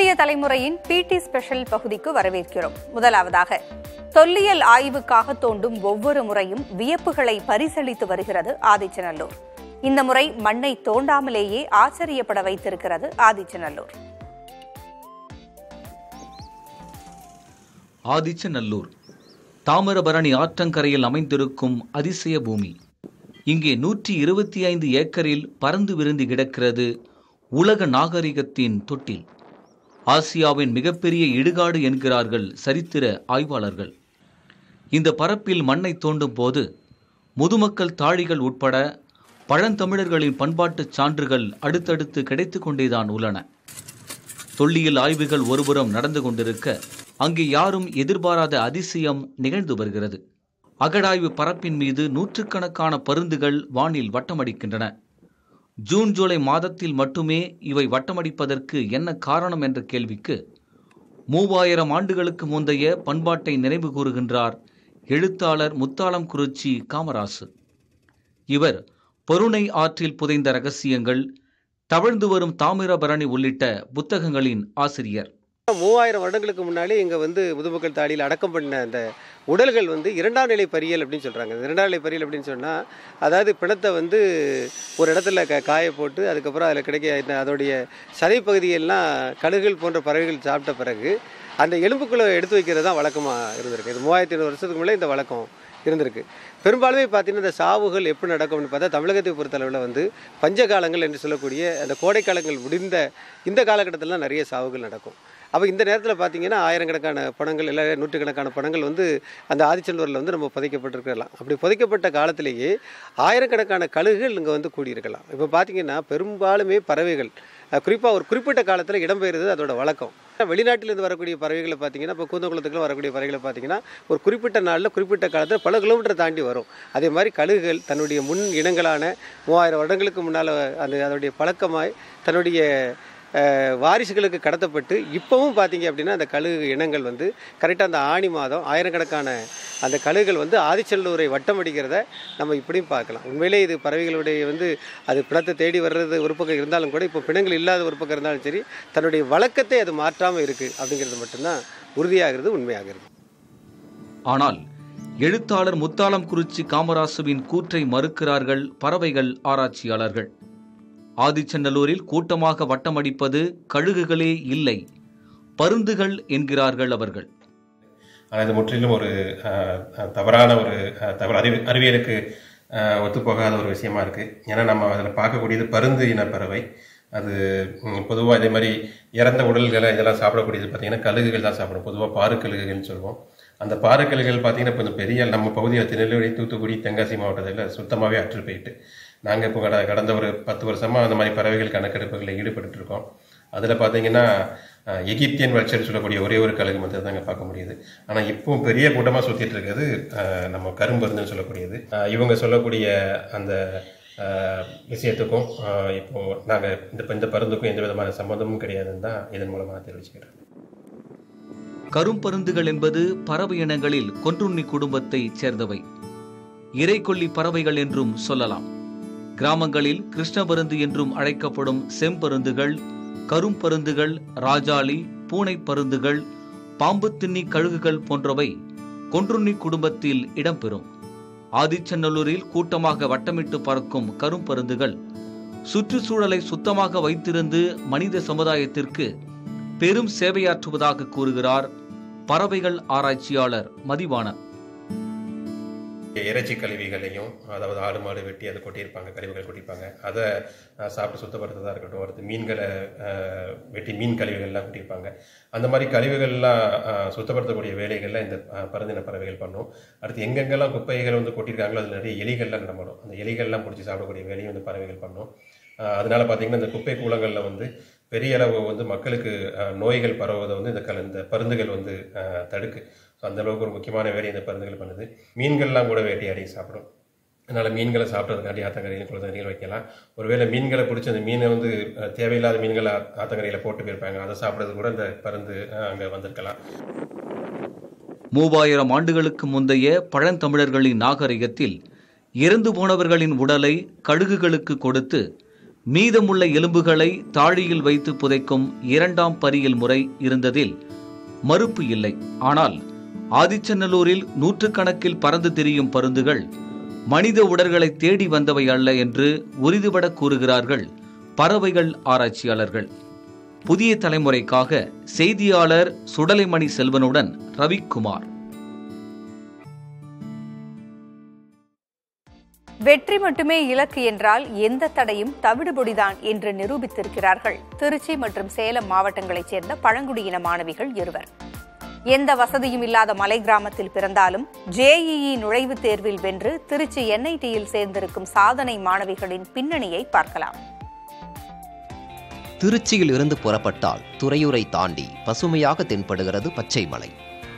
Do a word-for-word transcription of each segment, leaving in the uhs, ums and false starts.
புதிய தலைமுறையின் பிடி ஸ்பெஷல் பகுதிக்கு வரவேற்கிறோம். முதலாவதாக, தொல்லியல் ஆய்வுக்காக தோண்டும் ஒவ்வொரு முறையும் வியப்புகளை பரிசளித்து வருகிறது ஆதிச்சநல்லூர். இந்த முறை மண்ணை தோண்டாமலேயே ஆச்சரியப்பட வைத்திருக்கிறது ஆதிச்சநல்லூர். ஆதிச்சநல்லூர் தாமிரபரணி ஆற்றங்கரையில் அமைந்திருக்கும் அதிசய பூமி. இங்கே நூற்றி இருபத்தி ஐந்து ஏக்கரில் பறந்து விரிந்து கிடக்கிறது உலக நாகரிகத்தின் தொட்டில். ஆசியாவின் மிகப்பெரிய இடுகாடு என்கிறார்கள் சரித்திர ஆய்வாளர்கள். இந்த பரப்பில் மண்ணை தோண்டும் போது முதுமக்கள் தாழிகள் உட்பட பழந்தமிழர்களின் பண்பாட்டு சான்றுகள் அடுத்தடுத்து கிடைத்து கொண்டேதான் உள்ளன. தொல்லியல் ஆய்வுகள் ஒருபுறம் நடந்து கொண்டிருக்க, அங்கே யாரும் எதிர்பாராத அதிசயம் நிகழ்ந்து வருகிறது. அகழாய்வு பரப்பின் மீது நூற்றுக்கணக்கான பருந்துகள் வானில் வட்டமடிக்கின்றன. ஜூன் ஜூலை மாதத்தில் மட்டுமே இவை வட்டமடிப்பதற்கு என்ன காரணம் என்ற கேள்விக்கு மூவாயிரம் ஆண்டுகளுக்கு முந்தைய பண்பாட்டை நினைவு கூறுகின்றார் எழுத்தாளர் முத்தாளம்குறிச்சி காமராசு. இவர் பொருணை ஆற்றில் புதைந்த ரகசியங்கள், தவழ்ந்து வரும் தாமிரபரணி உள்ளிட்ட புத்தகங்களின் ஆசிரியர். மூவாயிரம் வருடங்களுக்கு முன்னாடி இங்கே வந்து முதுமக்கள் தாழியில் அடக்கம் பண்ண அந்த உடல்கள் வந்து இரண்டாம் நிலை பரியல் அப்படின்னு சொல்கிறாங்க. இரண்டாம் நிலை பரியல் அப்படின்னு சொன்னால், அதாவது பிணத்தை வந்து ஒரு இடத்துல க காய போட்டு அதுக்கப்புறம் அதில் கிடைக்க அதோடைய சதைப்பகுதியெல்லாம் கழுகுகள் போன்ற பறவைகள் சாப்பிட்ட பிறகு அந்த எலும்புக்குள்ளே எடுத்து வைக்கிறது தான் வழக்கமாக இருந்திருக்கு. இது மூவாயிரத்தி ஐநூறு வருஷத்துக்கு முன்னே இந்த வழக்கம் இருந்திருக்கு. பெரும்பாலுமே பார்த்தீங்கன்னா இந்த சாவுகள் எப்படி நடக்கும்னு பார்த்தா, தமிழகத்தை பொறுத்தளவில் வந்து பஞ்சகாலங்கள் என்று சொல்லக்கூடிய அந்த கோடைக்காலங்கள் முடிந்த இந்த காலகட்டத்தில் தான் நிறைய சாவுகள் நடக்கும். அப்போ இந்த நேரத்தில் பார்த்தீங்கன்னா ஆயிரக்கணக்கான பணங்கள் இல்லை நூற்றுக்கணக்கான பணங்கள் வந்து அந்த ஆதிச்சநல்லூரில் வந்து நம்ம புதைக்கப்பட்டிருக்கலாம். அப்படி புதைக்கப்பட்ட காலத்திலேயே ஆயிரக்கணக்கான கழுகுகள் இங்கே வந்து கூடியிருக்கலாம். இப்போ பார்த்தீங்கன்னா பெரும்பாலுமே பறவைகள் குறிப்பாக ஒரு குறிப்பிட்ட காலத்தில் இடம்பெயர்றது அதோட வழக்கம். வெளிநாட்டிலிருந்து வரக்கூடிய பறவைகளை பார்த்தீங்கன்னா, இப்போ கூந்தங்குளத்துக்குள்ள வரக்கூடிய பறவைகளை பார்த்தீங்கன்னா ஒரு குறிப்பிட்ட நாளில் குறிப்பிட்ட காலத்தில் பல கிலோமீட்டர் தாண்டி வரும். அதே மாதிரி கழுகுகள் தன்னுடைய முன் இனங்களான மூவாயிரம் வருடங்களுக்கு முன்னால் அந்த அதனுடைய பழக்கமாய் தன்னுடைய வாரிசுகளுக்கு கடத்தப்பட்டு இப்போவும் பார்த்தீங்க அப்படின்னா அந்த கழுகு இனங்கள் வந்து கரெக்டாக அந்த ஆணி மாதம் ஆயிரக்கணக்கான அந்த கழுகுகள் வந்து ஆதிச்சநல்லூரை வட்டமடிக்கிறத நம்ம இப்படியும் பார்க்கலாம். உண்மையிலே இது பறவைகளுடைய வந்து அது பிணத்தை தேடி வர்றது ஒரு பக்கம் இருந்தாலும் கூட, இப்போ பிணங்கள் இல்லாத ஒரு பக்கம் இருந்தாலும் சரி, தன்னுடைய வழக்கத்தை அது மாற்றாமல் இருக்குது அப்படிங்கிறது மட்டும்தான் உறுதியாகிறது, உண்மையாகிறது. ஆனால் எழுத்தாளர் முத்தாளம்குறிச்சி காமராசுவின் கூற்றை மறுக்கிறார்கள் பறவைகள் ஆராய்ச்சியாளர்கள். ஆதிச்சநல்லூரில் கூட்டமாக வட்டமடிப்பது கழுகுகளே இல்லை, பருந்துகள் என்கிறார்கள் அவர்கள். அது முற்றிலும் ஒரு தவறான ஒரு தவறு, அறிவி அறிவியலுக்கு ஒத்துப்போகாத ஒரு விஷயமா இருக்குது. ஏன்னா நம்ம அதில் பார்க்கக்கூடியது பருந்து இன பறவை. அது பொதுவாக இதே மாதிரி இறந்த உடல்களை இதெல்லாம் சாப்பிடக்கூடியது பார்த்திங்கன்னா கழுகுகள் தான் சாப்பிடும். பொதுவாக பாறுக்கழுகுகள்னு சொல்லுவோம். அந்த பாறுக்கழுகுகள் பார்த்திங்கன்னா கொஞ்சம் பெரிய நம்ம பகுதியில் திருநெல்வேலி, தூத்துக்குடி, தென்காசி மாவட்டத்தில் சுத்தமாகவே அற்று போயிட்டு, நாங்கள் இப்போ கட கடந்த ஒரு பத்து வருஷமாக அந்த மாதிரி பறவைகள் கணக்கெடுப்புகளில் ஈடுபட்டுருக்கோம். அதில் பார்த்தீங்கன்னா எகிப்தியன் வல்ச்சர் சொல்லக்கூடிய ஒரே ஒரு கழுகு மட்டும் தான் பார்க்க முடியுது. ஆனால் இப்போவும் பெரிய கூட்டமாக சுற்றிட்டு இருக்கிறது நம்ம கரும்பருந்துன்னு சொல்லக்கூடியது. இவங்க சொல்லக்கூடிய அந்த விஷயத்துக்கும் இப்போது நாங்கள் இந்த இந்த பருந்துக்கும் எந்த விதமான சம்மந்தமும் கிடையாதுன்னு தான் இதன் மூலமாக தெரிவிச்சுக்கிறேன். கரும்பருந்துகள் என்பது பறவை இனங்களில் கொன்றுண்ணி குடும்பத்தை சேர்ந்தவை. இறைக்கொல்லி பறவைகள் என்றும் சொல்லலாம். கிராமங்களில் கிருஷ்ணபருந்து என்றும் அழைக்கப்படும் செம்பருந்துகள், கரும்பருந்துகள், ராஜாளி, பூனை பருந்துகள், பாம்பு தின்னி கழுகுகள் போன்றவை கொன்றுண்ணி குடும்பத்தில் இடம்பெறும். ஆதிச்சநல்லூரில் கூட்டமாக வட்டமிட்டு பறக்கும் கரும்பருந்துகள் சுற்றுச்சூழலை சுத்தமாக வைத்திருந்து மனித சமுதாயத்திற்கு பெரும் சேவையாற்றுவதாக கூறுகிறார் பறவைகள் ஆராய்ச்சியாளர் மதிவாணன். இறைச்சி கழிவுகளையும், அதாவது ஆடு மாடு வெட்டி அதை கொட்டியிருப்பாங்க, கழிவுகள் கொட்டியிருப்பாங்க, அதை சாப்பிட்டு சுத்தப்படுத்துறதா இருக்கட்டும். அடுத்து மீன்களை வெட்டி மீன் கழிவுகள்லாம் கொட்டியிருப்பாங்க. அந்த மாதிரி கழிவுகள்லாம் சுத்தப்படுத்தக்கூடிய வேலைகளில் இந்த பருந்தின பறவைகள் பண்ணும். அடுத்து எங்கெங்கெல்லாம் குப்பைகள் வந்து கொட்டியிருக்காங்களோ அதில் நிறைய எலிகள்லாம் நடமாடும். அந்த எலிகள்லாம் பிடிச்சி சாப்பிடக்கூடிய வேலையும் வந்து பறவைகள் பண்ணும். அதனால் பார்த்திங்கன்னா இந்த குப்பை கூலங்களில் வந்து பெரிய அளவு வந்து மக்களுக்கு நோய்கள் பரவுவதை வந்து இந்த கல இந்த பருந்துகள் வந்து தடுக்கு. ஸோ அந்தளவுக்கு ஒரு முக்கியமான வேலையை இந்த பருந்துகள் பண்ணுது. மீன்கள்லாம் கூட வேட்டையாடி சாப்பிடும். அதனால் மீன்களை சாப்பிட்றதுக்காண்டி ஆத்தங்கரையில் குளத்தங்கரையில் வைக்கலாம். ஒருவேளை மீன்களை பிடிச்சி அந்த மீனை வந்து தேவையில்லாத மீன்களை ஆத்தங்கரையில் போட்டு போயிருப்பாங்க, அதை சாப்பிட்றது கூட இந்த பருந்து அங்கே வந்திருக்கலாம். மூவாயிரம் ஆண்டுகளுக்கு முந்தைய பழந்தமிழர்களின் நாகரிகத்தில் இறந்து போனவர்களின் உடலை கழுகுகளுக்கு கொடுத்து மீதமுள்ள எலும்புகளை தாழியில் வைத்து புதைக்கும் இரண்டாம் பரியல் முறை இருந்ததில் மறுப்பு இல்லை. ஆனால் ஆதிச்சநல்லூரில் நூற்றுக்கணக்கில் பறந்து திரியும் பருந்துகள் மனித உடல்களை தேடி வந்தவை அல்ல என்று உறுதிபட கூறுகிறார்கள் பறவைகள் ஆராய்ச்சியாளர்கள். புதிய தலைமுறைக்காக செய்தியாளர் சுடலைமணி செல்வனுடன் ரவிக்குமார். வெற்றி மட்டுமே இலக்கு என்றால் எந்த தடையும் தவிடுபொடிதான் என்று நிரூபித்திருக்கிறார்கள் திருச்சி மற்றும் சேலம் மாவட்டங்களைச் சேர்ந்த பழங்குடியின மாணவிகள் இருவர். எந்த வசதியும் இல்லாத மலை கிராமத்தில் பிறந்தாலும் ஜேஇஇ நுழைவுத் தேர்வில் வென்று திருச்சி என்ஐடியில் சேர்ந்திருக்கும் சாதனை மாணவிகளின் பின்னணியை பார்க்கலாம். திருச்சியில் இருந்து புறப்பட்டால் துறையூரை தாண்டி பசுமையாக தென்படுகிறது பச்சை மலை.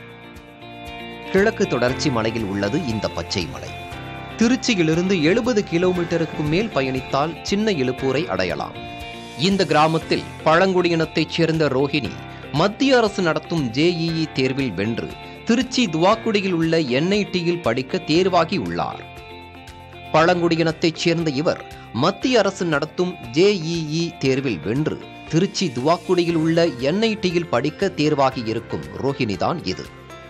கிழக்கு தொடர்ச்சி மலையில் உள்ளது இந்த பச்சை மலை. திருச்சியிலிருந்து எழுபது கிலோமீட்டருக்கு மேல் பயணித்தால் சின்ன இலுப்பூரை அடையலாம். இந்த கிராமத்தில் பழங்குடியினத்தைச் சேர்ந்த ரோஹிணி மத்திய அரசு நடத்தும் ஜேஇஇ தேர்வில் வென்று திருச்சி துவாக்குடியில் உள்ள என்ஐடியில் படிக்க தேர்வாகி உள்ளார். பழங்குடியினத்தைச் சேர்ந்த இவர் மத்திய அரசு நடத்தும் ஜேஇஇ தேர்வில் வென்று திருச்சி துவாக்குடியில் உள்ள என்ஐடியில் படிக்க தேர்வாகி இருக்கும் ரோஹிணிதான் இது.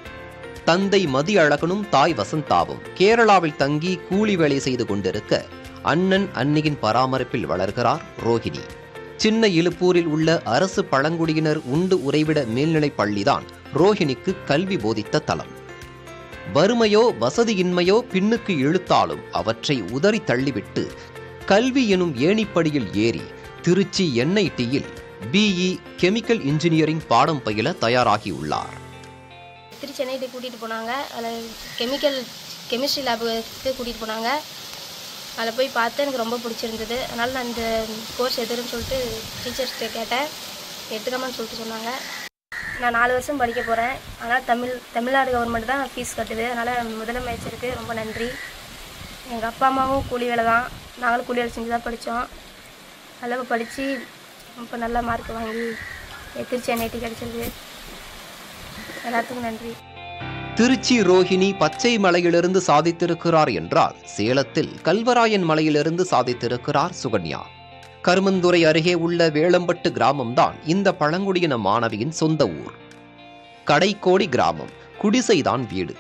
தந்தை மதியழகனும் தாய் வசந்தாவும் கேரளாவில் தங்கி கூலி வேலை செய்து கொண்டிருக்க அண்ணன் அன்னியின் பராமரிப்பில் வளர்கிறார் ரோஹிணி. சின்ன இலுப்பூரில் உள்ள அரசு பழங்குடியினர் உண்டு உறைவிட மேல்நிலைப் பள்ளிதான் ரோஹிணிக்கு கல்வி போதித்த தலம். வறுமையோ வசதியின்மையோ பின்னுக்கு இழுத்தாலும் அவற்றை உதறி தள்ளிவிட்டு கல்வி எனும் ஏணிப்படியில் ஏறி திருச்சி என்ஐடியில் பிஇ கெமிக்கல் இன்ஜினியரிங் பாடம் பயில தயாராகியுள்ளார். திருச்சி என்ஐடி கூட்டிகிட்டு போனாங்க. அதில் கெமிக்கல் கெமிஸ்ட்ரி லேபுக்கு கூட்டிகிட்டு போனாங்க. அதில் போய் பார்த்து எனக்கு ரொம்ப பிடிச்சிருந்தது. அதனால் நான் இந்த கோர்ஸ் எதுன்னு சொல்லிட்டு டீச்சர்ஸ்கிட்ட கேட்டேன். எடுத்துக்காமன்னு சொல்லிட்டு சொன்னாங்க. நான் நாலு வருஷம் படிக்க போகிறேன். அதனால் தமிழ் தமிழ்நாடு கவர்மெண்ட் தான் ஃபீஸ் கட்டுது. அதனால் முதலமைச்சருக்கு ரொம்ப நன்றி. எங்கள் அப்பா அம்மாவும் கூலி வேலை தான், நாங்களும் கூலி வேலை செஞ்சு தான் படித்தோம். அளவு படித்து இப்போ நல்ல மார்க் வாங்கி திருச்சி என்ஐடி கிடச்சிருக்கு. எல்லாத்துக்கும் நன்றி. திருச்சி ரோஹிணி பச்சை மலையிலிருந்து சாதித்திருக்கிறார் என்றால் சேலத்தில் கல்வராயன் மலையிலிருந்து சாதித்திருக்கிறார் சுகன்யா. கருமந்துறை அருகே உள்ள வேளம்பட்டு கிராமம்தான் இந்த பழங்குடியின மாணவியின் சொந்த ஊர். கடைக்கோடி கிராமம், குடிசைதான் வீடு.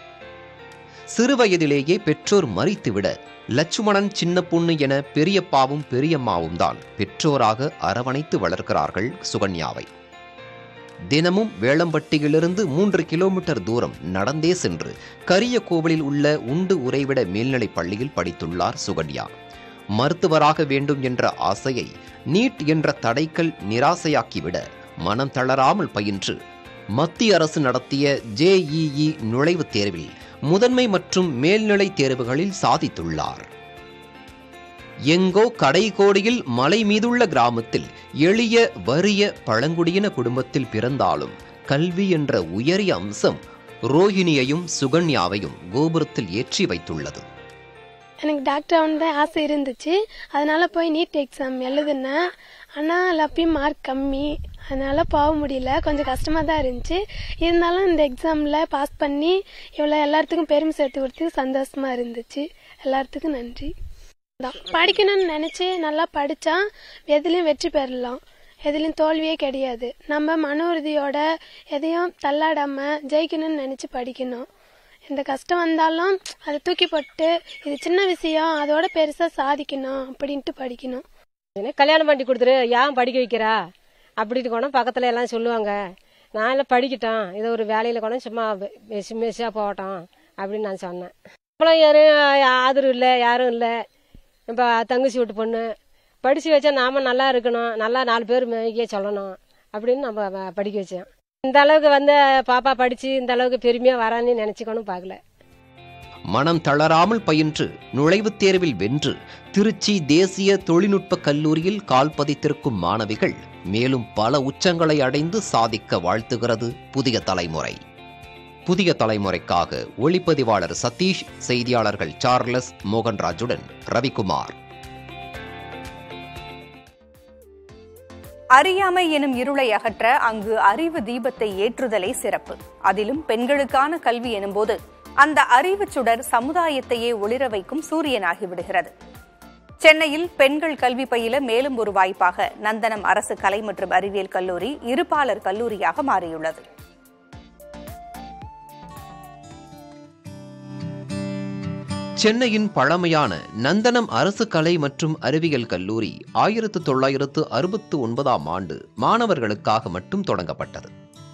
சிறுவயதிலேயே பெற்றோர் மறித்துவிட லட்சுமணன் சின்ன பொண்ணு என பெரியப்பாவும் பெரியம்மாவும் தான் பெற்றோராக அரவணைத்து வளர்க்கிறார்கள் சுகன்யாவை. தினமும் வேளம்பட்டியிலிருந்து மூன்று கிலோமீட்டர் தூரம் நடந்தே சென்று கரிய கோவிலில் உள்ள உண்டு உறைவிட மேல்நிலைப் பள்ளியில் படித்துள்ளார் சுகன்யா. மருத்துவராக வேண்டும் என்ற ஆசையை நீட் என்ற தடைக்கல் நிராசையாக்கிவிட மனம் தளராமல் பயின்று மத்திய அரசு நடத்திய ஜேஇஇ நுழைவுத் தேர்வில் முதன்மை மற்றும் மேல்நிலை தேர்வுகளில் சாதித்துள்ளார். எங்கோ கடைக்கோடியில் மலை மீதுள்ள கிராமத்தில் எளிய வறிய பழங்குடியின குடும்பத்தில் பிறந்தாலும் கல்வி என்ற உயரிய அம்சம் ரோஹிணியையும் சுகன்யாவையும் கோபுரத்தில் ஏற்றி வைத்துள்ளது. எனக்கு டாக்டர் ஆகணும் தான் ஆசை இருந்துச்சு. அதனால போய் நீட் எக்ஸாம் எழுதுனேன். ஆனால் அப்பயும் மார்க் கம்மி, அதனால போக முடியல. கொஞ்சம் கஷ்டமாக தான் இருந்துச்சு. இருந்தாலும் இந்த எக்ஸாமில் பாஸ் பண்ணி இவ்வளோ எல்லாத்துக்கும் பெருமை சேர்த்து கொடுத்து சந்தோஷமாக இருந்துச்சு. எல்லாத்துக்கும் நன்றி. படிக்கணும்னு நினச்சி நல்லா படித்தா எதுலேயும் வெற்றி பெறலாம், எதுலேயும் தோல்வியே கிடையாது. நம்ம மன உறுதியோட எதையும் தள்ளாடாமல் ஜெயிக்கணும்னு நினச்சி படிக்கணும். எந்த கஷ்டம் வந்தாலும் அதை தூக்கி போட்டு இது சின்ன விஷயம், அதோட பெருசாக சாதிக்கணும் அப்படின்ட்டு படிக்கணும். கல்யாணம் பண்ணி கொடுத்துரு, ஏன் படிக்க வைக்கிறா அப்படின்ட்டு கூட பக்கத்தில் எல்லாம் சொல்லுவாங்க. நான் எல்லாம் படிக்கட்டும், இதை ஒரு வேலையில் கூட சும்மா மெசி மெசியாக போகட்டும் அப்படின்னு நான் சொன்னேன். இப்போலாம் யாரும் ஆதரவு இல்லை, யாரும் இல்லை. இப்போ தங்கச்சி விட்டு பொண்ணு படித்து வச்சா நாம் நல்லா இருக்கணும், நல்லா நாலு பேர் மேய்க்க சொல்லணும் அப்படின்னு நம்ம படிக்க வச்சேன். இந்த அளவுக்கு வந்து பாப்பா படித்து இந்த அளவுக்கு பெருமையாக வரான்னு நினச்சிக்கணும் பார்க்கல. மனம் தளராமல் பயின்று நுழைவுத் தேர்வில் வென்று திருச்சி தேசிய தொழில்நுட்ப கல்லூரியில் கால் பதித்திருக்கும் மாணவிகள் மேலும் பல உச்சங்களை அடைந்து சாதிக்க வாழ்த்துகிறது புதிய தலைமுறை. புதிய தலைமுறைக்காக ஒளிப்பதிவாளர் சதீஷ், செய்தியாளர்கள் சார்லஸ், மோகன்ராஜுடன் ரவிக்குமார். அறியாமை எனும் இருளை அகற்ற அங்கு அறிவு தீபத்தை ஏற்றுதலே சிறப்பு. அதிலும் பெண்களுக்கான கல்வி எனும்போது அந்த அறிவு சுடர் சமுதாயத்தையே ஒளிர வைக்கும் சூரியனாகி விடுகிறது. சென்னையில் பெண்கள் கல்வி பயில மேலும் ஒரு வாய்ப்பாக நந்தனம் அரசு கலை மற்றும் அறிவியல் கல்லூரி இருபாலர் கல்லூரியாக மாறியுள்ளது. சென்னையின் பழமையான நந்தனம் அரசு கலை மற்றும் அறிவியல் கல்லூரி ஆயிரத்து தொள்ளாயிரத்து அறுபத்து ஒன்பதாம் ஆண்டு மாணவர்களுக்காக மட்டும் தொடங்கப்பட்டது.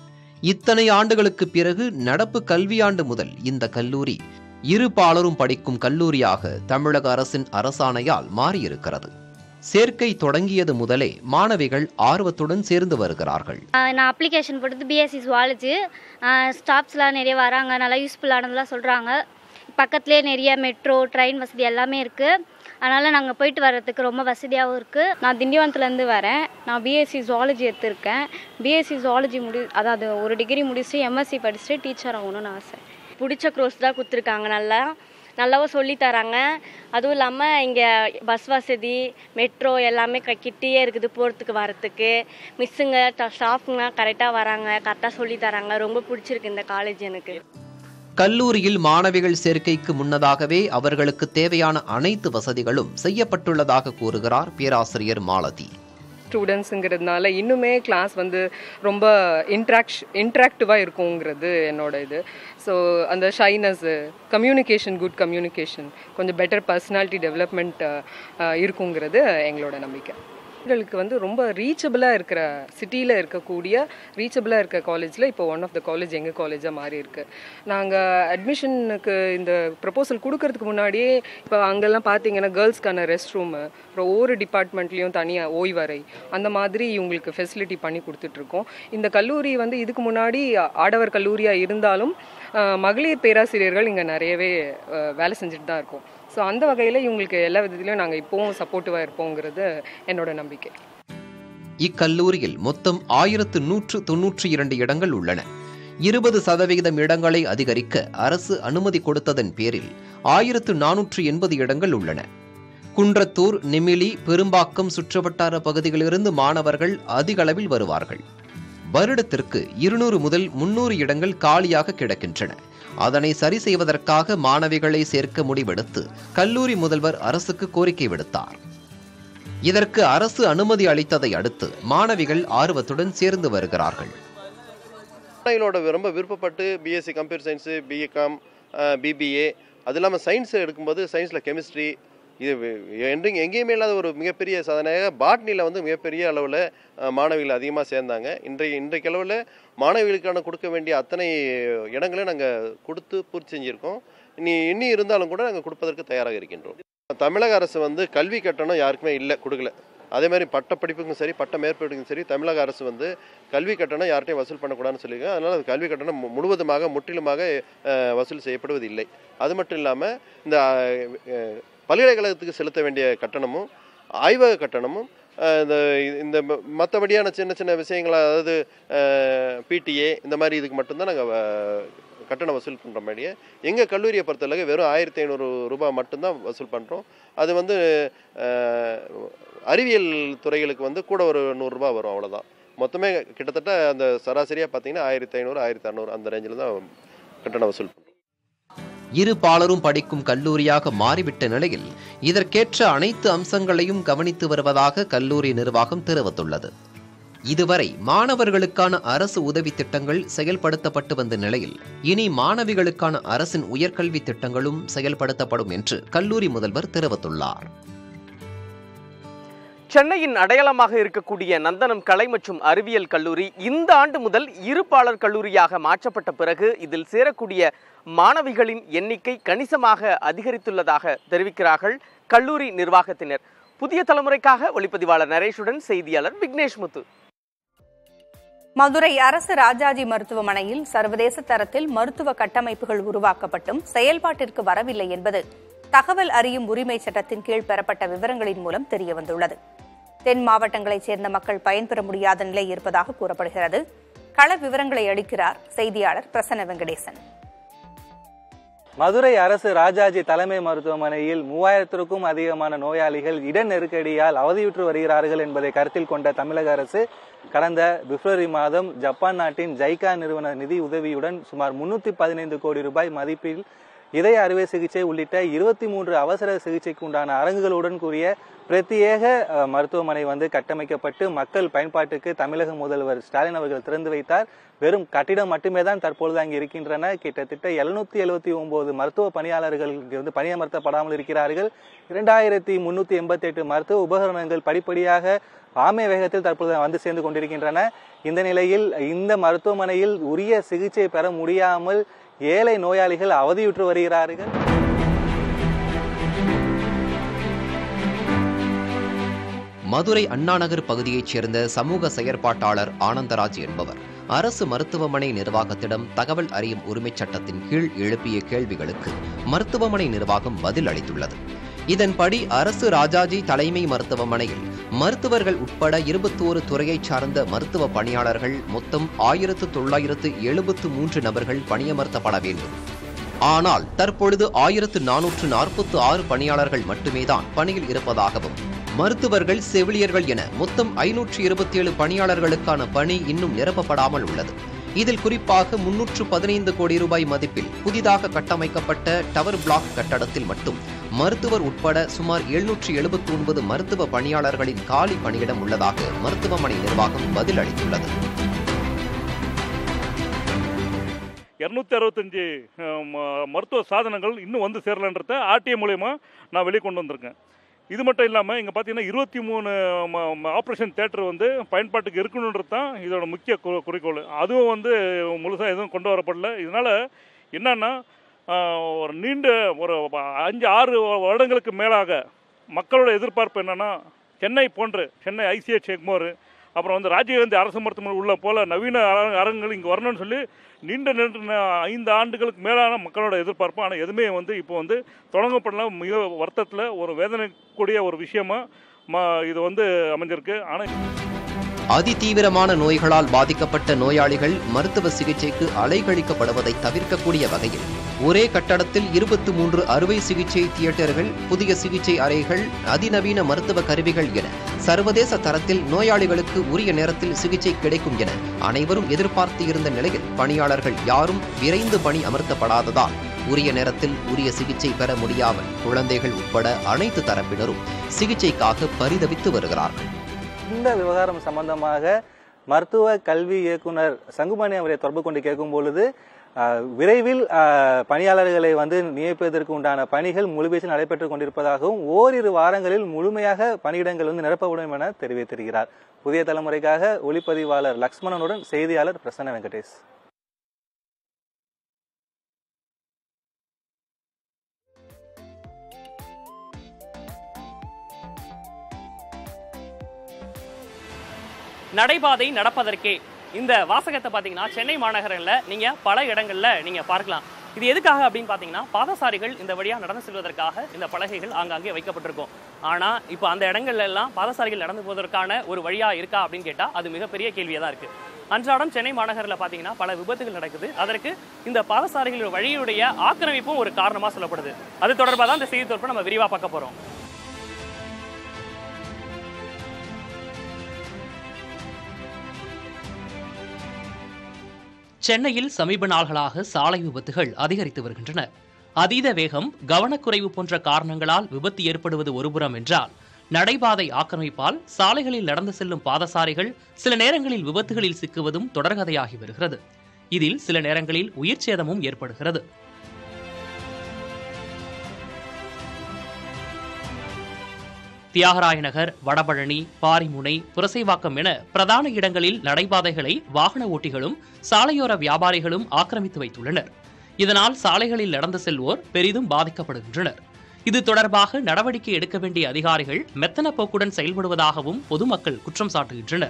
இத்தனை ஆண்டுகளுக்கு பிறகு நடப்பு கல்வியாண்டு முதல் இந்த கல்லூரி இரு பாலரும் படிக்கும் கல்லூரியாக தமிழக அரசின் அரசாணையால் மாறியிருக்கிறது. சேர்க்கை தொடங்கியது முதலே மாணவிகள் ஆர்வத்துடன் சேர்ந்து வருகிறார்கள். நான் அப்ளிகேஷன் போட்டது பிஎஸ்சி ஜுவாலஜி. ஸ்டாஃப்ஸ்லாம் நிறைய வராங்க, நல்லா யூஸ்ஃபுல்லானதெல்லாம் சொல்கிறாங்க. பக்கத்துலேயே நிறைய மெட்ரோ ட்ரெயின் வசதி எல்லாமே இருக்குது. அதனால் நாங்கள் போயிட்டு வர்றதுக்கு ரொம்ப வசதியாகவும் இருக்குது. நான் திண்டிவனத்துலேருந்து வரேன். நான் பிஎஸ்சி ஜுவாலஜி எடுத்திருக்கேன். பிஎஸ்சி ஜுவாலஜி முடி அதாவது ஒரு டிகிரி முடிச்சுட்டு எம்எஸ்சி படிச்சுட்டு டீச்சர் ஆகணும்னு ஆசை. பிடிச்ச கோர்ஸ் தான் கொடுத்துருக்காங்க. நல்லா நல்லாவும் சொல்லித்தராங்க. அதுவும் இல்லாமல் இங்கே பஸ் வசதி மெட்ரோ எல்லாமே கிட்டேயே இருக்குது போகிறதுக்கு வரத்துக்கு. மிஸ்ஸுங்க ஸ்டாஃப்ங்க கரெக்டாக வராங்க, கரெக்டாக சொல்லித்தராங்க. ரொம்ப பிடிச்சிருக்கு இந்த காலேஜ் எனக்கு. கல்லூரியில் மாணவிகள் சேர்க்கைக்கு முன்னதாகவே அவர்களுக்கு தேவையான அனைத்து வசதிகளும் செய்யப்பட்டுள்ளதாக கூறுகிறார் பேராசிரியர் மாலதி. ஸ்டூடெண்ட்ஸுங்கிறதுனால இன்னுமே கிளாஸ் வந்து ரொம்ப இன்ட்ராக்ஷ் இன்ட்ராக்டிவாக இருக்குங்கிறது என்னோட இது. ஸோ அந்த ஷைனஸ்ஸு, கம்யூனிகேஷன், குட் கம்யூனிகேஷன், கொஞ்சம் பெட்டர் பர்சனாலிட்டி டெவலப்மெண்ட் இருக்குங்கிறது எங்களோட நம்பிக்கை. களுக்கு வந்து ரொம்ப ரீச்சபிளாக இருக்கிற சிட்டியில் இருக்கக்கூடிய ரீச்சபிளாக இருக்க காலேஜில் இப்போ ஒன் ஆஃப் த காலேஜ் எங்கள் காலேஜாக மாறி இருக்கு. நாங்கள் அட்மிஷனுக்கு இந்த ப்ரப்போசல் கொடுக்கறதுக்கு முன்னாடியே இப்போ அங்கெல்லாம் பார்த்தீங்கன்னா கேர்ள்ஸ்க்கான ரெஸ்ட் ரூமு, அப்புறம் ஒவ்வொரு டிபார்ட்மெண்ட்லேயும் தனியாக ஓய்வறை, அந்த மாதிரி இவங்களுக்கு ஃபெசிலிட்டி பண்ணி கொடுத்துட்ருக்கோம். இந்த கல்லூரி வந்து இதுக்கு முன்னாடி ஆடவர் கல்லூரியாக இருந்தாலும் மகளிர் பேராசிரியர்கள் இங்கே நிறையவே வேலை செஞ்சுட்டு தான் இருக்கோம். ஸோ அந்த வகையில் இவங்களுக்கு எல்லா விதத்திலையும் நாங்கள் இப்போவும் சப்போர்ட்டிவாக இருப்போங்கிறது என்னோட நம்பிக்கை. இக்கல்லூரியில் மொத்தம் ஆயிரத்து நூற்று தொன்னூற்றி இரண்டு இடங்கள் உள்ளன. இருபது சதவிகிதம் இடங்களை அதிகரிக்க அரசு அனுமதி கொடுத்ததன் பேரில் ஆயிரத்து நானூற்று எண்பது இடங்கள் உள்ளன. குன்றத்தூர், நெமிலி, பெரும்பாக்கம் சுற்றுவட்டார பகுதிகளிலிருந்து மாணவர்கள் அதிக அளவில் வருவார்கள். வருடத்திற்கு இருநூறு முதல் முன்னூறு இடங்கள் காலியாக கிடக்கின்றன. அதனை சரி செய்வதற்காக மாணவிகளை சேர்க்க முடிவெடுத்து கல்லூரி முதல்வர் அரசுக்கு கோரிக்கை விடுத்தார். இதற்கு அரசு அனுமதி அளித்ததை அடுத்து மாணவிகள் ஆர்வத்துடன் சேர்ந்து வருகிறார்கள். ரொம்ப விருப்பப்பட்டு BSc computer science, BCom, BBA, அது இல்லாமல் சயின்ஸ் எடுக்கும்போது சயின்ஸில் கெமிஸ்ட்ரி, இது என்று எங்கேயுமே இல்லாத ஒரு மிகப்பெரிய சாதனையாக பாட்னியில் வந்து மிகப்பெரிய அளவில் மாணவிகள் அதிகமாக சேர்ந்தாங்க. இன்றைய இன்றைக்கு அளவில் மாணவிகளுக்கான கொடுக்க வேண்டிய அத்தனை இடங்களையும் நாங்கள் கொடுத்து பூர்த்தி செஞ்சுருக்கோம். இனி இன்னி இருந்தாலும் கூட நாங்கள் கொடுப்பதற்கு தயாராக இருக்கின்றோம். தமிழக அரசு வந்து கல்வி கட்டணம் யாருக்குமே இல்லை, கொடுக்கல. அதே மாதிரி பட்ட படிப்புக்கும் சரி பட்ட மேற்படிப்புக்கும் சரி தமிழக அரசு வந்து கல்வி கட்டணம் யார்கிட்டையும் வசூல் பண்ணக்கூடாதுன்னு சொல்லியிருக்காங்க. அதனால் அது கல்வி கட்டணம் முழுவதுமாக முற்றிலுமாக வசூல் செய்யப்படுவது இல்லை. அது மட்டும் இல்லாமல் இந்த பல்கலைக்கழகத்துக்கு செலுத்த வேண்டிய கட்டணமும் ஆய்வக கட்டணமும் இந்த இந்த மற்றபடியான சின்ன சின்ன விஷயங்கள், அதாவது பிடிஏ இந்த மாதிரி இதுக்கு மட்டும்தான் நாங்கள் கட்டணம் வசூல் பண்ணுற மாதிரியே எங்கள் கல்லூரியை பொறுத்தளவுக்கு வெறும் ஆயிரத்தி ஐநூறு ரூபாய் மட்டும்தான் வசூல் பண்ணுறோம். அது வந்து அறிவியல் துறைகளுக்கு வந்து கூட ஒரு நூறுரூபா வரும், அவ்வளோதான். மொத்தமே கிட்டத்தட்ட அந்த சராசரியாக பார்த்தீங்கன்னா ஆயிரத்தி ஐநூறு ஆயிரத்தி அறநூறு அந்த ரேஞ்சில் தான் கட்டணம் வசூல் பண்ணுறோம். இரு பாலரும் படிக்கும் கல்லூரியாக மாறிவிட்ட நிலையில் இதற்கேற்ற அனைத்து அம்சங்களையும் கவனித்து வருவதாக கல்லூரி நிர்வாகம் தெரிவித்துள்ளது. இதுவரை மாணவர்களுக்கான அரசு உதவி திட்டங்கள் செயல்படுத்தப்பட்டு வந்த நிலையில் இனி மாணவிகளுக்கான அரசின் உயர்கல்வி திட்டங்களும் செயல்படுத்தப்படும் என்று கல்லூரி முதல்வர் தெரிவித்துள்ளார். சென்னையின் அடையாளமாக இருக்கக்கூடிய நந்தனம் கலை மற்றும் அறிவியல் கல்லூரி இந்த ஆண்டு முதல் இருபாலர் கல்லூரியாக மாற்றப்பட்ட பிறகு இதில் சேரக்கூடிய மாணவிகளின் எண்ணிக்கை கணிசமாக அதிகரித்துள்ளதாக தெரிவிக்கிறார்கள் கல்லூரி நிர்வாகத்தினர். புதிய தலைமுறைக்காக ஒளிப்பதிவாளர் நரேஷுடன் செய்தியாளர் விக்னேஷ் முத்து. மதுரை அரசு ராஜாஜி மருத்துவமனையில் சர்வதேச தரத்தில் மருத்துவ கட்டமைப்புகள் உருவாக்கப்பட்டும் செயல்பாட்டிற்கு வரவில்லை என்பது தகவல் அறியும் உரிமை சட்டத்தின் கீழ் பெறப்பட்ட விவரங்களின் மூலம் தெரியவந்துள்ளது. தென் மாவட்டங்களைச் சேர்ந்த மக்கள் பயன்பெற முடியாத நிலை இருப்பதாக கூறப்படுகிறது. கள விவரங்களை அளிக்கிறார் செய்தியாளர் பிரசன்ன வெங்கடேசன். மதுரை அரசு ராஜாஜி தலைமை மருத்துவமனையில் மூவாயிரத்திற்கும் அதிகமான நோயாளிகள் இட நெருக்கடியால் அவதியுற்று வருகிறார்கள் என்பதை கருத்தில் கொண்ட தமிழக அரசு கடந்த பிப்ரவரி மாதம் ஜப்பான் நாட்டின் ஜைகா நிறுவன நிதி உதவியுடன் சுமார் முன்னூத்தி பதினைந்து கோடி ரூபாய் மதிப்பில் இதய அறுவை சிகிச்சை உள்ளிட்ட இருபத்தி மூன்று அவசர சிகிச்சைக்கு உண்டான அரங்குகளுடன் கூடிய பிரத்யேக மருத்துவமனை வந்து கட்டமைக்கப்பட்டு மக்கள் பயன்பாட்டுக்கு தமிழக முதல்வர் ஸ்டாலின் அவர்கள் திறந்து வைத்தார். வெறும் கட்டிடம் மட்டுமே தான் தற்பொழுது அங்கு இருக்கின்றன. கிட்டத்தட்ட எழுநூத்தி எழுபத்தி ஒன்பது மருத்துவ பணியாளர்கள் வந்து பணியமர்த்தப்படாமல் இருக்கிறார்கள். இரண்டாயிரத்தி முன்னூத்தி எண்பத்தி எட்டு மருத்துவ உபகரணங்கள் படிப்படியாக ஆமை வேகத்தில் தற்பொழுது வந்து சேர்ந்து கொண்டிருக்கின்றன. இந்த நிலையில் இந்த மருத்துவமனையில் உரிய சிகிச்சை பெற முடியாமல் ஏழை நோயாளிகள் அவதியுற்று வருகிறார்கள். மதுரை அண்ணாநகர் பகுதியைச் சேர்ந்த சமூக செயற்பாட்டாளர் ஆனந்தராஜ் என்பவர் அரசு மருத்துவமனை நிர்வாகத்திடம் தகவல் அறியும் உரிமைச் சட்டத்தின் கீழ் எழுப்பிய கேள்விகளுக்கு மருத்துவமனை நிர்வாகம் பதில் அளித்துள்ளது. இதன்படி அரசு ராஜாஜி தலைமை மருத்துவமனையில் மருத்துவர்கள் உட்பட இருபத்தோரு துறையைச் சார்ந்த மருத்துவ பணியாளர்கள் மொத்தம் ஆயிரத்து தொள்ளாயிரத்து எழுபத்து மூன்று நபர்கள் பணியமர்த்தப்பட வேண்டும். ஆனால் தற்பொழுது ஆயிரத்து நானூற்று நாற்பத்தி ஆறு பணியாளர்கள் மட்டுமேதான் பணியில் இருப்பதாகவும் மருத்துவர்கள் செவிலியர்கள் என மொத்தம் ஐநூற்று இருபத்தி ஏழு பணியாளர்களுக்கான பணி இன்னும் நிரப்பப்படாமல் உள்ளது. இதில் குறிப்பாக முன்னூற்று பதினைந்து கோடி ரூபாய் மதிப்பில் புதிதாக கட்டமைக்கப்பட்ட டவர் பிளாக் கட்டடத்தில் மட்டும் மருத்துவர் உட்பட சுமார் எழுநூற்று எழுபத்தி ஒன்பது மருத்துவ பணியாளர்களின் காலி பணியிடம் உள்ளதாக மருத்துவமனை நிர்வாகம் பதில் அளித்துள்ளது. இரநூத்தி அறுபத்தஞ்சு மருத்துவ சாதனங்கள் இன்னும் வந்து சேரலன்றத ஆர்டிஐ மூலயமா நான் வெளியே கொண்டு வந்திருக்கேன். இது மட்டும் இல்லாமல் இங்கே பார்த்தீங்கன்னா இருபத்தி மூணு ஆப்ரேஷன் தியேட்டர் வந்து பயன்பாட்டுக்கு இருக்கணுன்றது தான் இதோட முக்கிய குறிக்கோள். அதுவும் வந்து முழுசாக எதுவும் கொண்டு வரப்படல. இதனால் என்னன்னா ஒரு நீண்ட ஒரு அஞ்சு ஆறு வருடங்களுக்கு மேலாக மக்களோட எதிர்பார்ப்பு என்னென்னா சென்னை போன்று சென்னை ஐசிஹெச் எக்மோர் அப்புறம் வந்து ராஜீவ்காந்தி அரசு மருத்துவமனை உள்ள போல நவீன அரங்குகள் இங்கே வரணும்னு சொல்லி நீண்ட நீண்ட ஐந்து ஆண்டுகளுக்கு மேலான மக்களோட எதிர்பார்ப்பு. ஆனால் எதுவுமே வந்து இப்போ வந்து தொடங்கப்படலாம். மிக வருத்தத்தில் ஒரு வேதனைக்கூடிய ஒரு விஷயமா இது வந்து அமைஞ்சிருக்கு. ஆனால் அதிதீவிரமான நோய்களால் பாதிக்கப்பட்ட நோயாளிகள் மருத்துவ சிகிச்சைக்கு அலைகழிக்கப்படுவதை தவிர்க்கக்கூடிய வகையில் ஒரே கட்டடத்தில் இருபத்தி மூன்று அறுவை சிகிச்சை தியேட்டர்கள், புதிய சிகிச்சை அறைகள், அதிநவீன மருத்துவ கருவிகள் என சர்வதேச தரத்தில் நோயாளிகளுக்கு உரிய நேரத்தில் சிகிச்சை கிடைக்கும் என அனைவரும் எதிர்பார்த்து இருந்த நிலையில் பணியாளர்கள் யாரும் விரைந்து பணி அமர்த்தப்படாததால் உரிய நேரத்தில் உரிய சிகிச்சை பெற முடியாமல் குழந்தைகள் உட்பட அனைத்து தரப்பினரும் சிகிச்சைக்காக பரிதவித்து வருகிறார்கள். இந்த விவகாரம் சம்பந்தமாக மருத்துவ கல்வி இயக்குனர் சங்குமணி அவரை தொடர்பு கொண்டு கேட்கும் பொழுது விரைவில் பணியாளர்களை வந்து நியமிப்பதற்கு உண்டான பணிகள் முழுவீச்சில் நடைபெற்றுக் கொண்டிருப்பதாகவும் ஓரிரு வாரங்களில் முழுமையாக பணியிடங்கள் வந்து நிரப்பப்படும் என தெரிவித்திருக்கிறார். புதிய தலைமுறைக்காக ஒளிப்பதிவாளர் லக்ஷ்மணனுடன் செய்தியாளர் பிரசன்ன வெங்கடேஷ். நடைபாதை நடப்பதற்கே இந்த வாசகத்தை பார்த்தீங்கன்னா சென்னை மாநகரில் நீங்கள் பல இடங்களில் நீங்கள் பார்க்கலாம். இது எதுக்காக அப்படின்னு பார்த்தீங்கன்னா பாதசாரிகள் இந்த வழியாக நடந்து செல்வதற்காக இந்த பலகைகள் ஆங்காங்கே வைக்கப்பட்டிருக்கும். ஆனால் இப்போ அந்த இடங்கள்ல எல்லாம் பாதசாரிகள் நடந்து போவதற்கான ஒரு வழியாக இருக்கா அப்படின்னு கேட்டால் அது மிகப்பெரிய கேள்வியாக தான் இருக்குது. அன்றாடம் சென்னை மாநகரில் பார்த்தீங்கன்னா பல விபத்துகள் நடக்குது. அதற்கு இந்த பாதசாரிகள் வழியுடைய ஆக்கிரமிப்பும் ஒரு காரணமாக சொல்லப்படுது. அது தொடர்பாக தான் இந்த செய்தி தொகுப்பை நம்ம விரிவாக பார்க்க போகிறோம். சென்னையில் சமீப நாள்களாக சாலை விபத்துகள் அதிகரித்து வருகின்றன. அதீத வேகம், கவனக்குறைவு போன்ற காரணங்களால் விபத்து ஏற்படுவது ஒருபுறம் என்றால், நடைபாதை ஆக்கிரமிப்பால் சாலைகளில் நடந்து செல்லும் பாதசாரிகள் சில நேரங்களில் விபத்துகளில் சிக்குவதும் தொடர்கதையாகி வருகிறது. இதில் சில நேரங்களில் உயிர் சேதமும் ஏற்படுகிறது. தியாகராய நகர், வடபழனி, பாரிமுனை, புரசைவாக்கம் என பிரதான இடங்களில் நடைபாதைகளை வாகன ஓட்டிகளும் சாலையோர வியாபாரிகளும் ஆக்கிரமித்து வைத்துள்ளனர். இதனால் சாலைகளில் நடந்து செல்வோர் பெரிதும் பாதிக்கப்படுகின்றனர். இது தொடர்பாக நடவடிக்கை எடுக்க வேண்டிய அதிகாரிகள் மெத்தன போக்குடன் செயல்படுவதாகவும் பொதுமக்கள் குற்றம் சாட்டுகின்றனர்.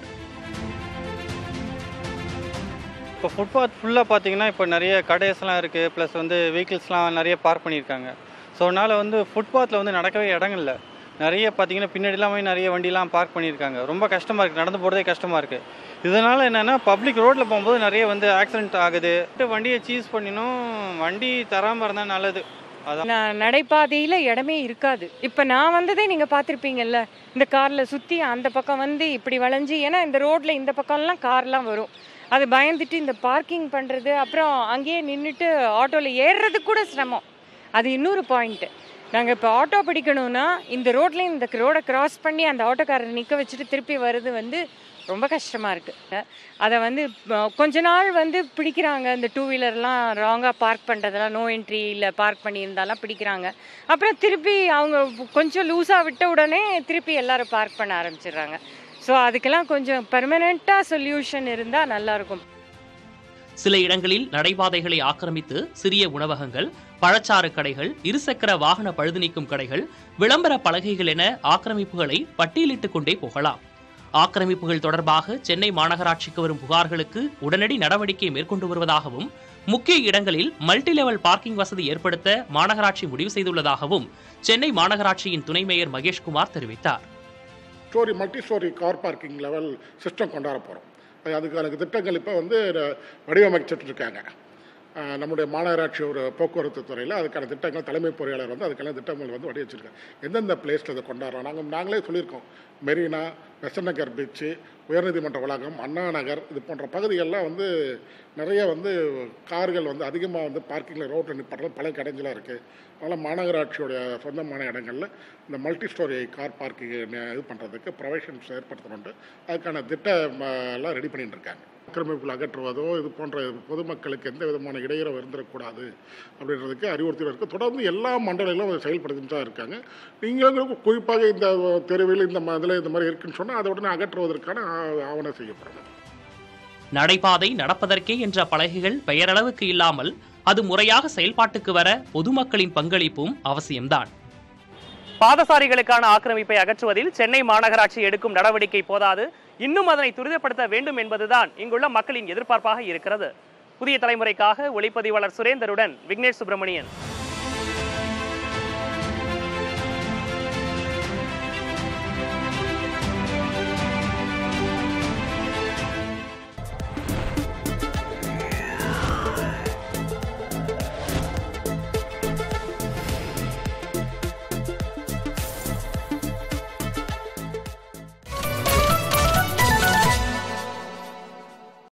இப்போ ஃபுட்பாத் ஃபுல்லாக பார்த்தீங்கன்னா இப்போ நிறைய கடைஸ்லாம் இருக்குது, ப்ளஸ் வந்து வெஹிக்கிள்ஸ்லாம் நிறைய பார்க் பண்ணியிருக்காங்க. ஸோ அதனால் வந்து ஃபுட்பாத்தில் வந்து நடக்கவே இடங்கள் இல்லை. நிறைய பார்த்தீங்கன்னா பின்னாடிலாம் நிறைய வண்டிலாம் பார்க் பண்ணியிருக்காங்க. ரொம்ப கஷ்டமாக இருக்குது, நடந்து போகிறதே கஷ்டமாக இருக்குது. இதனால் என்னென்னா பப்ளிக் ரோட்டில் போகும்போது நிறைய வந்து ஆக்சிடென்ட் ஆகுது. வண்டியை சீஸ் பண்ணினோம், வண்டி தராமல் இருந்தால் நல்லது. அதான் நடைபாதையில் இடமே இருக்காது. இப்போ நான் வந்ததே நீங்கள் பார்த்துருப்பீங்கல்ல, இந்த காரில் சுற்றி அந்த பக்கம் வந்து இப்படி வளைஞ்சி, ஏன்னா இந்த ரோட்டில் இந்த பக்கம்லாம் கார்லாம் வரும். அது பயந்துட்டு இந்த பார்க்கிங் பண்ணுறது, அப்புறம் அங்கேயே நின்றுட்டு ஆட்டோவில் ஏறுறது கூட சிரமம். அது இன்னொரு பாயிண்ட்டு. நாங்கள் இப்போ ஆட்டோ பிடிக்கணும்னா இந்த ரோட்லேயும் இந்த ரோடை கிராஸ் பண்ணி அந்த ஆட்டோக்காரர் நிற்க வச்சுட்டு திருப்பி வர்றது வந்து ரொம்ப கஷ்டமாக இருக்குது. அதை வந்து கொஞ்ச நாள் வந்து பிடிக்கிறாங்க, இந்த டூ வீலர்லாம் ராங்காக பார்க் பண்ணுறதெல்லாம், நோ என்ட்ரி இல்லை பார்க் பண்ணியிருந்தாலாம் பிடிக்கிறாங்க. அப்புறம் திருப்பி அவங்க கொஞ்சம் லூஸாக விட்ட உடனே திருப்பி எல்லோரும் பார்க் பண்ண ஆரம்பிச்சிடுறாங்க. ஸோ அதுக்கெல்லாம் கொஞ்சம் பெர்மனெண்ட்டாக சொல்யூஷன் இருந்தால் நல்லாயிருக்கும். சில இடங்களில் நடைபாதைகளை ஆக்கிரமித்து சிறிய உணவகங்கள், பழச்சாறு கடைகள், இருசக்கர வாகன பழுது நீக்கும் கடைகள், விளம்பர பலகைகள் என ஆக்கிரமிப்புகளை பட்டியலிட்டுக் கொண்டே போகலாம். ஆக்கிரமிப்புகள் தொடர்பாக சென்னை மாநகராட்சிக்கு வரும் புகார்களுக்கு உடனடி நடவடிக்கை மேற்கொண்டு வருவதாகவும், முக்கிய இடங்களில் மல்டி லெவல் பார்க்கிங் வசதி ஏற்படுத்த மாநகராட்சி முடிவு செய்துள்ளதாகவும் சென்னை மாநகராட்சியின் துணை மேயர் மகேஷ்குமார் தெரிவித்தார். Story multi story car parking level system கொண்டாட போகிறோம். அதுக்கான திட்டங்கள் இப்போ வந்து வடிவமைச்சிட்டு இருக்காங்க. நம்முடைய மாநகராட்சி ஒரு போக்குவரத்து துறையில் அதுக்கான திட்டங்கள் தலைமை பொறியாளர் வந்து அதுக்கான திட்டங்கள் வந்து வடிவச்சிருக்காங்க. எந்தெந்த பிளேஸில் அதை கொண்டாடுறோம் நாங்கள் நாங்களே சொல்லியிருக்கோம். மெரினா, பெசன்ட் நகர் பீச்சு, உயர்நீதிமன்ற வளாகம், அண்ணா நகர், இது போன்ற பகுதிகளெலாம் வந்து நிறைய வந்து கார்கள் வந்து அதிகமாக வந்து பார்க்கிங்கில் ரோட்டில் நிற்பாடுறது பல கடைஞ்சலாக இருக்குது. அதனால் மாநகராட்சியோடைய சொந்தமான இடங்களில் இந்த மல்டி ஸ்டோரி கார் பார்க்கிங் இது பண்ணுறதுக்கு ப்ரொவிஷன்ஸ் ஏற்படுத்தணுன்ட்டு அதுக்கான திட்டம் எல்லாம் ரெடி பண்ணிட்டு இருக்காங்க. ஆக்கிரமிப்புகள் அகற்றுவதோ இது போன்ற பொதுமக்களுக்கு எந்த விதமான இடையூறு இருந்துடக்கூடாது அப்படின்றதுக்கு அறிவுறுத்தல் இருக்குது. தொடர்ந்து எல்லா மண்டலங்களும் செயல்படுத்திட்டு தான் இருக்காங்க. நீங்களும் குறிப்பாக இந்த தெருவில் இந்த இதில் இந்த மாதிரி இருக்குன்னு சொன்னால் அதை உடனே அகற்றுவதற்கான ஆவணம் செய்யப்படணும். நடைபாதை நடப்பதற்கே என்ற பலகைகள் பெயரளவுக்கு இல்லாமல் அது முறையாக செயல்பாட்டுக்கு வர பொதுமக்களின் பங்களிப்பும் அவசியம்தான். பாதசாரிகளுக்கான ஆக்கிரமிப்பை அகற்றுவதில் சென்னை மாநகராட்சி எடுக்கும் நடவடிக்கை போதாது, இன்னும் அதனை துரிதப்படுத்த வேண்டும் என்பதுதான் இங்குள்ள மக்களின் எதிர்பார்ப்பாக இருக்கிறது. புதிய தலைமுறைக்காக ஒளிப்பதிவாளர் சுரேந்தருடன் விக்னேஷ் சுப்பிரமணியன்.